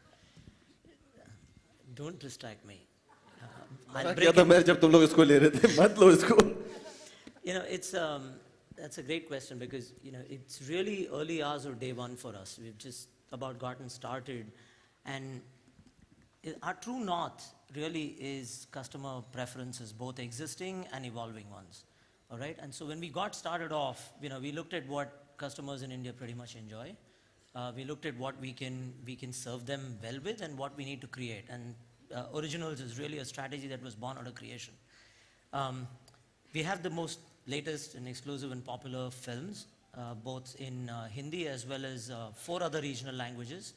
Don't distract me. क्या था मैं जब तुम लोग इसको ले रहे थे, मत लो इसको। That's a great question because it's really early hours of day one for us. We've just about gotten started, and our true north really is customer preferences, both existing and evolving ones. All right, and so when we got started off, we looked at what customers in India pretty much enjoy. We looked at what we can serve them well with and what we need to create. And Originals is really a strategy that was born out of creation. We have the most latest and exclusive and popular films, both in Hindi as well as 4 other regional languages.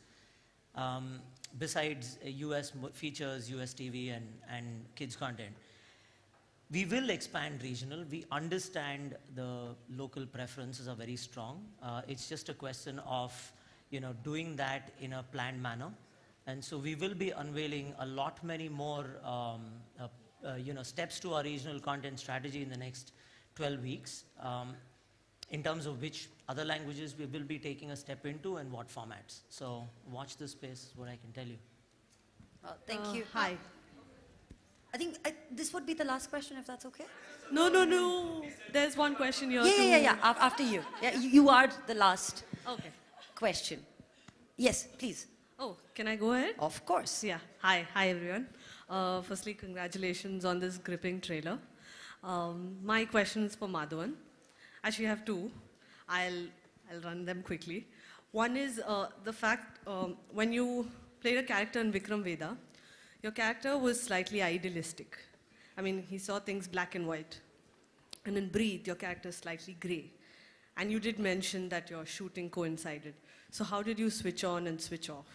Besides US features, US TV and kids content. We will expand regional. We understand the local preferences are very strong. It's just a question of, doing that in a planned manner. And so we will be unveiling a lot many more, steps to our regional content strategy in the next 12 weeks. In terms of which other languages we will be taking a step into and what formats. So watch this space is what I can tell you. Well, thank you. Hi. I think this would be the last question, if that's okay. No. There's one question here. Yeah. After you. Yeah, you are the last Okay. question. Yes, please. Oh, can I go ahead? Of course. Yeah. Hi everyone. Firstly, congratulations on this gripping trailer. My question is for Madhavan. Actually, I have 2. I'll run them quickly. One is the fact when you played a character in Vikram Vedha, your character was slightly idealistic. I mean, he saw things black and white. And in Breathe, your character is slightly grey. And you did mention that your shooting coincided. So how did you switch on and switch off?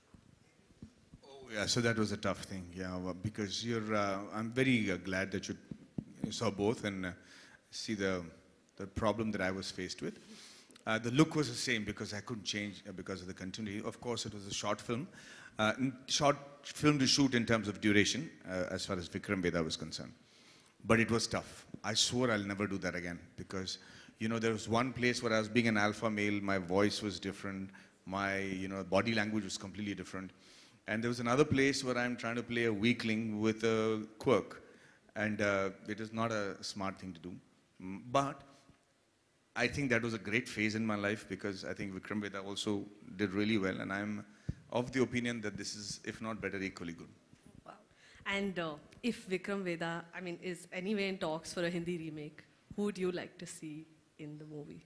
Oh, yeah, so that was a tough thing, yeah, because I'm very glad that you saw both and see the problem that I was faced with. The look was the same because I couldn't change because of the continuity. Of course, it was a short film. Short film to shoot in terms of duration, as far as Vikram Vedha was concerned. But it was tough. I swore I'll never do that again because, there was one place where I was being an alpha male, my voice was different, my, body language was completely different. And there was another place where I'm trying to play a weakling with a quirk. And it is not a smart thing to do. But I think that was a great phase in my life because I think Vikram Vedha also did really well. And I'm of the opinion that this is, if not better, equally good. Wow. And if Vikram Vedha, is anyway in talks for a Hindi remake, who would you like to see in the movie?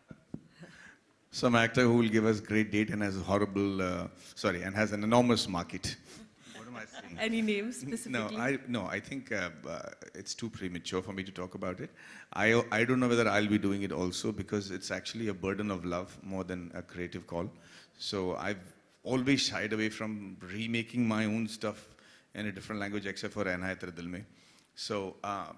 Some actor who will give us great date and has a horrible, and has an enormous market. What am I saying? Any names specifically? I think it's too premature for me to talk about it. I don't know whether I'll be doing it also because it's actually a burden of love more than a creative call. So I've always shied away from remaking my own stuff in a different language except for Rehna Hai Tere Dil Mein. So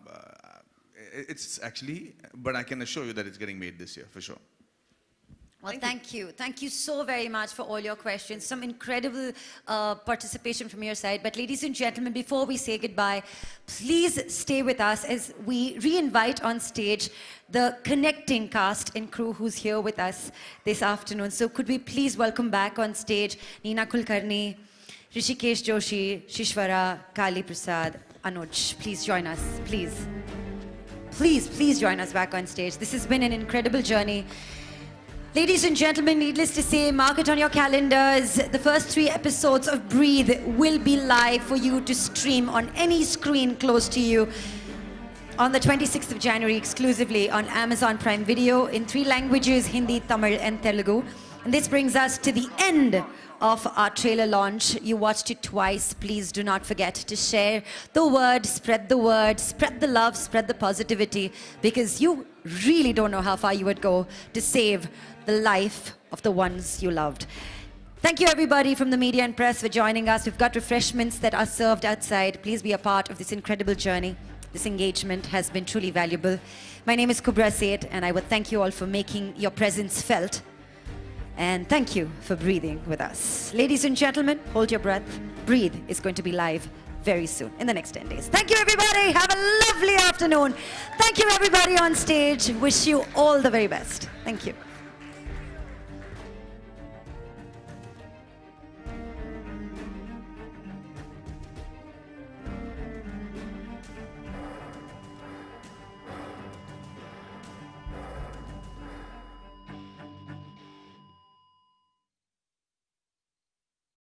it's actually, but I can assure you that it's getting made this year for sure. Well, thank you. Thank you so very much for all your questions. Some incredible participation from your side. But ladies and gentlemen, before we say goodbye, please stay with us as we re-invite on stage the connecting cast and crew who's here with us this afternoon. So could we please welcome back on stage Neena Kulkarni, Hrishikesh Joshi, Shishwara, Kali Prasad, Anuj. Please join us, please. Please join us back on stage. This has been an incredible journey. Ladies and gentlemen, needless to say, mark it on your calendars. The first 3 episodes of Breathe will be live for you to stream on any screen close to you on the 26th of January exclusively on Amazon Prime Video in 3 languages, Hindi, Tamil and Telugu. And this brings us to the end of our trailer launch. You watched it twice. Please do not forget to share the word, spread the love, spread the positivity, because you really don't know how far you would go to save the life of the ones you loved. Thank you everybody from the media and press for joining us. We've got refreshments that are served outside. Please be a part of this incredible journey. This engagement has been truly valuable. My name is Kubra Seth, and I would thank you all for making your presence felt. And thank you for breathing with us. Ladies and gentlemen, hold your breath. Breathe is going to be live very soon, in the next 10 days. Thank you everybody. Have a lovely afternoon. Thank you everybody on stage. Wish you all the very best. Thank you.